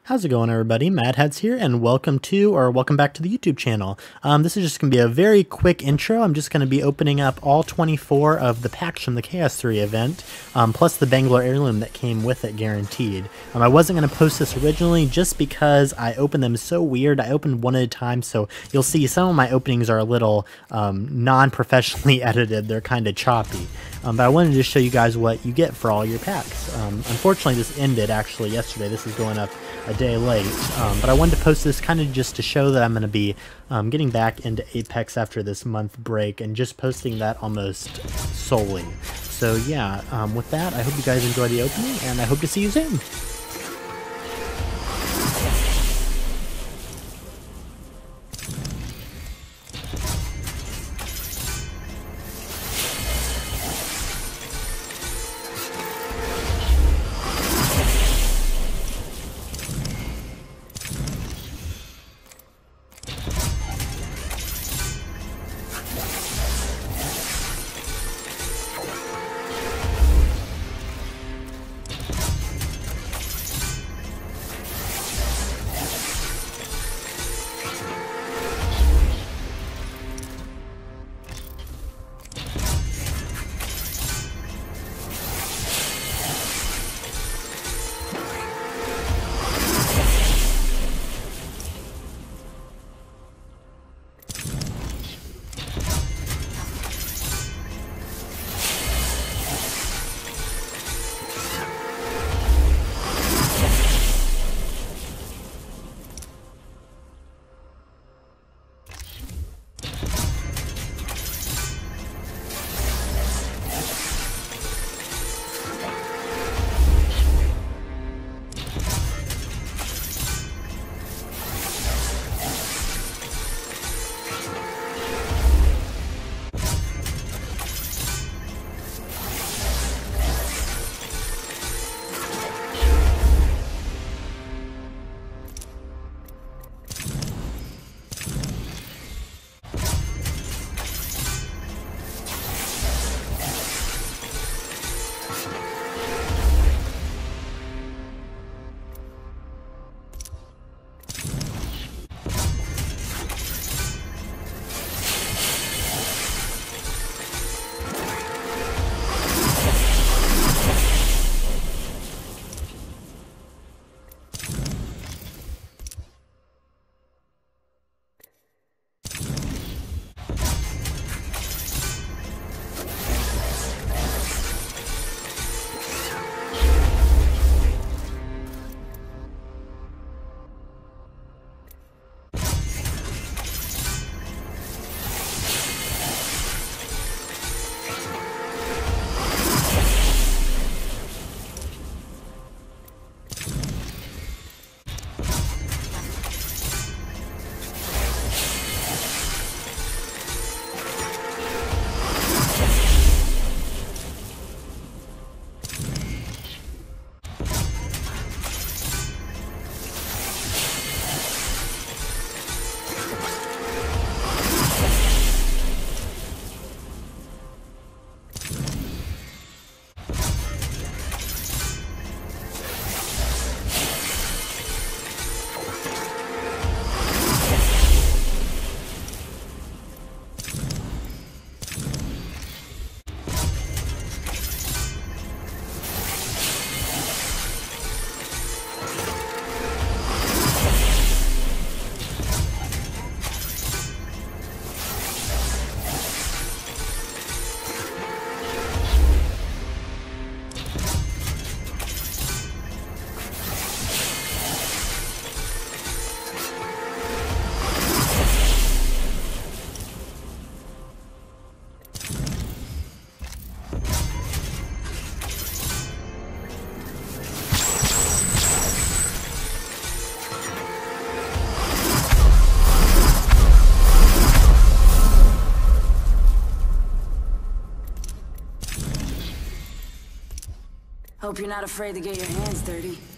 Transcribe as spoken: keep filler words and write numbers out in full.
How's it going, everybody? Madheads here, and welcome to, or welcome back to the YouTube channel. Um, this is just going to be a very quick intro. I'm just going to be opening up all twenty-four of the packs from the Chaos three event, um, plus the Bangalore Heirloom that came with it, guaranteed. Um, I wasn't going to post this originally just because I opened them so weird. I opened one at a time, so you'll see some of my openings are a little um, non-professionally edited. They're kind of choppy. Um, but I wanted to show you guys what you get for all your packs. Um, unfortunately, this ended actually yesterday. This is going up a day late, um, but I wanted to post this kind of just to show that I'm going to be um, getting back into Apex after this month break and just posting that almost solely. So yeah, um, with that, I hope you guys enjoy the opening, and I hope to see you soon. Hope you're not afraid to get your hands dirty.